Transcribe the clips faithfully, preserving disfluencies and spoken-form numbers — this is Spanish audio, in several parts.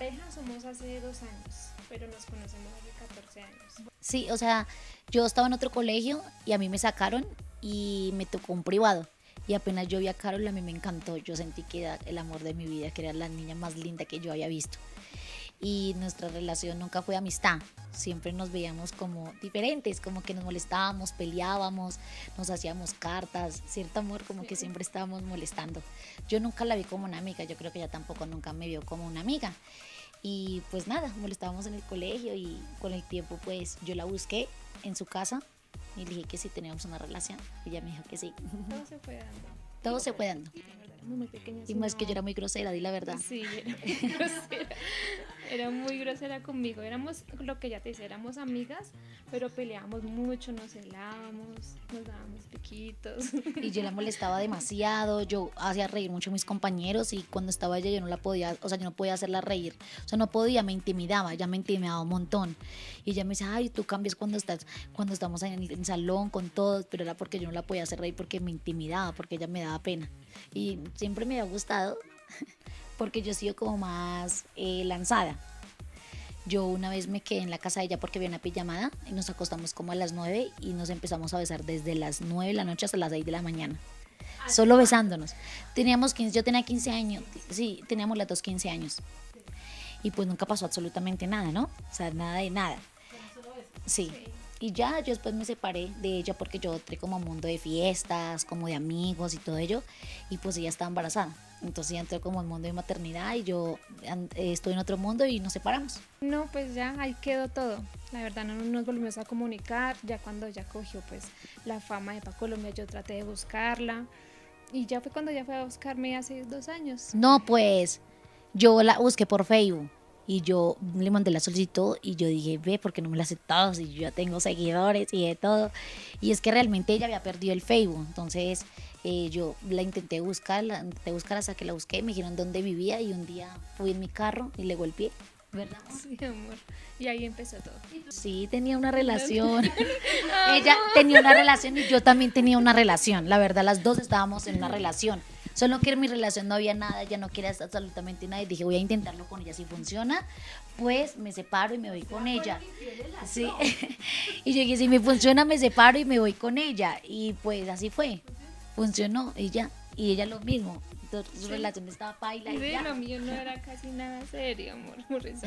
colegio somos hace dos años, pero nos conocemos hace catorce años. Sí, o sea, yo estaba en otro colegio y a mí me sacaron y me tocó un privado. Y apenas yo vi a Carol, a mí me encantó. Yo sentí que era el amor de mi vida, que era la niña más linda que yo había visto. Y nuestra relación nunca fue amistad, siempre nos veíamos como diferentes, como que nos molestábamos, peleábamos, nos hacíamos cartas, cierto amor, como que siempre estábamos molestando. Yo nunca la vi como una amiga, yo creo que ella tampoco nunca me vio como una amiga. Y pues nada, molestábamos en el colegio y con el tiempo pues yo la busqué en su casa y le dije que sí teníamos una relación y ella me dijo que sí. Todo se fue dando. Todo se fue dando. Muy pequeña. Y más que yo era muy grosera, di la verdad. Sí, era muy grosera. Era muy grosera conmigo. Éramos, lo que ya te decía, éramos amigas, pero peleábamos mucho, nos celábamos, nos dábamos piquitos. Y yo la molestaba demasiado, yo hacía reír mucho a mis compañeros y cuando estaba ella yo no la podía, o sea, yo no podía hacerla reír. O sea, no podía, me intimidaba, ella me intimidaba un montón. Y ella me decía, ay, tú cambias cuando estás, cuando estamos en el en salón con todos, pero era porque yo no la podía hacer reír porque me intimidaba, porque ella me daba pena. Y siempre me había gustado porque yo he sido como más eh, lanzada. Yo una vez me quedé en la casa de ella porque había una pijamada y nos acostamos como a las nueve y nos empezamos a besar desde las nueve de la noche hasta las seis de la mañana. Solo besándonos. Teníamos quince, yo tenía quince años, sí, teníamos las dos quince años. Y pues nunca pasó absolutamente nada, ¿no? O sea, nada de nada. Sí. Y ya yo después me separé de ella porque yo entré como a un mundo de fiestas, como de amigos y todo ello, y pues ella estaba embarazada. Entonces ella entró como al mundo de maternidad y yo eh, estoy en otro mundo y nos separamos. No, pues ya ahí quedó todo. La verdad no nos volvimos a comunicar. Ya cuando ella cogió pues la fama de Pa Colombia, yo traté de buscarla. Y ya fue cuando ella fue a buscarme hace dos años. No, pues yo la busqué por Facebook. Y yo le mandé la solicitud y yo dije, ve, ¿por qué no me la aceptado? Si yo ya tengo seguidores y de todo. Y es que realmente ella había perdido el Facebook. Entonces eh, yo la intenté buscar, la intenté buscar hasta que la busqué. Me dijeron dónde vivía y un día fui en mi carro y le golpeé, ¿verdad? Sí, amor. Y ahí empezó todo. Sí, tenía una relación. Ella tenía una relación y yo también tenía una relación. La verdad, las dos estábamos en una relación. Solo que en mi relación no había nada, ella no quería absolutamente nada y dije voy a intentarlo con ella, si funciona pues me separo y me voy con ella. Sí. Y yo dije si me funciona me separo y me voy con ella y pues así fue, funcionó y ya, y ella lo mismo. Entonces, su sí. relación estaba paila y sí, ya. Lo mío no era casi nada serio, amor, por eso.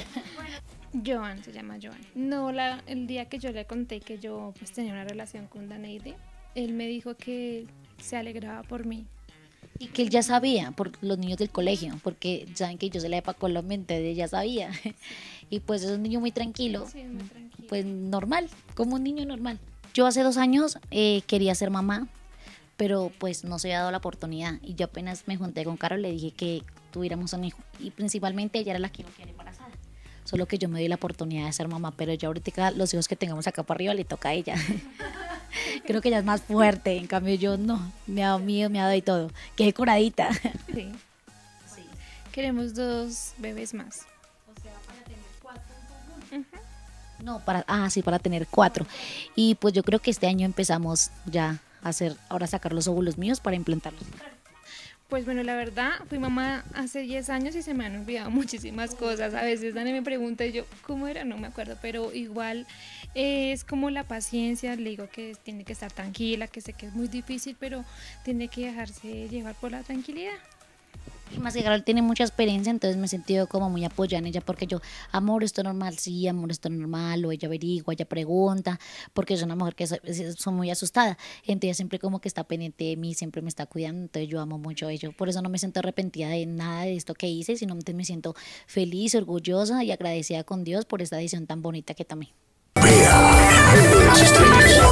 Joan, se llama Joan. No, la, el día que yo le conté que yo pues tenía una relación con Daneide, él me dijo que se alegraba por mí. Y que él ya sabía, por los niños del colegio, porque saben que yo soy la de Pa Colombia, entonces ella sabía. Y pues es un niño muy tranquilo, sí, muy tranquilo. Pues normal, como un niño normal. Yo hace dos años eh, quería ser mamá, pero pues no se había dado la oportunidad. Y yo apenas me junté con Carol, le dije que tuviéramos un hijo. Y principalmente ella era la que no quería embarazada. Solo que yo me di la oportunidad de ser mamá, pero ya ahorita los hijos que tengamos acá para arriba le toca a ella. Creo que ella es más fuerte, en cambio yo no, me ha dado miedo, me ha dado y todo. Quedé curadita. Sí. Sí. Queremos dos bebés más. O sea, para tener cuatro en conjunto. Uh-huh. No, para, ah, sí, para tener cuatro. Y pues yo creo que este año empezamos ya a hacer, ahora sacar los óvulos míos para implantarlos. Pues bueno, la verdad, fui mamá hace diez años y se me han olvidado muchísimas cosas. A veces Dani me pregunta y yo, ¿cómo era? No me acuerdo, pero igual eh, es como la paciencia. Le digo que tiene que estar tranquila, que sé que es muy difícil, pero tiene que dejarse llevar por la tranquilidad. Y más que Carol tiene mucha experiencia, entonces me he sentido como muy apoyada en ella porque yo, amor, esto es normal, sí, amor, esto es normal, o ella averigua, ella pregunta, porque es una mujer que soy, soy muy asustada, entonces ella siempre como que está pendiente de mí, siempre me está cuidando, entonces yo amo mucho a ella, por eso no me siento arrepentida de nada de esto que hice, sino que me siento feliz, orgullosa y agradecida con Dios por esta decisión tan bonita que tomé.